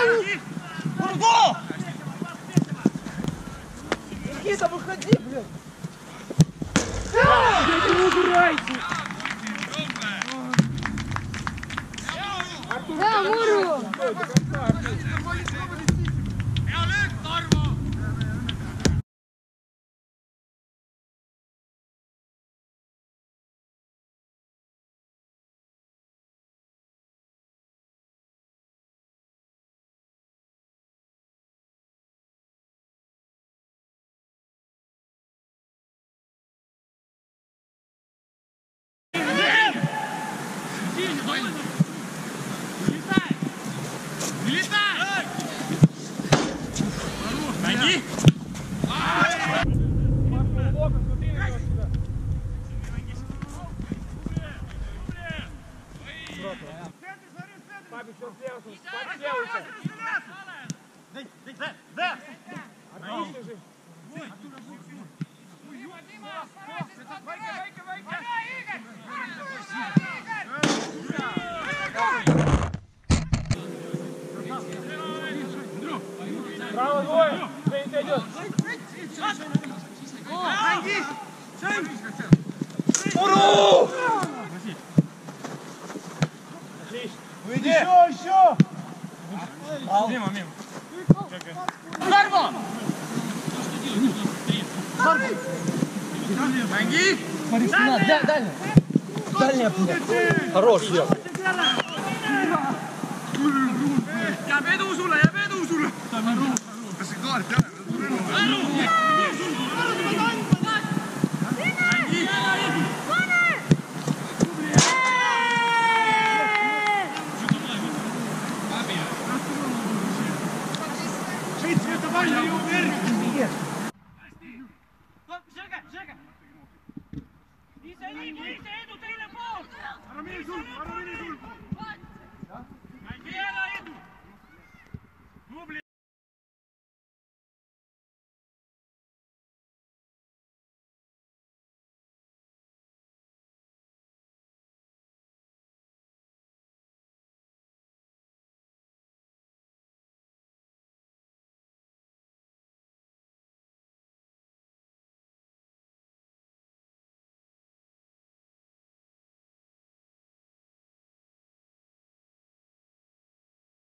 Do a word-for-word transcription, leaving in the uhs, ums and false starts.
Курго! Никита, выходи, блядь! Блядь, не убирайте! Да, Муру! Право, двое! Женя идет! Уру! Отлично! Выйди! Еще, еще! Мимо, мимо! Зарва! Ноги! Смотри, спина! Дальняя! Дальняя! Хорош, я! Jääb edu sulle, jääb edu sulle! Kas see kaart jääb? Ära mine sul, ära mine sul!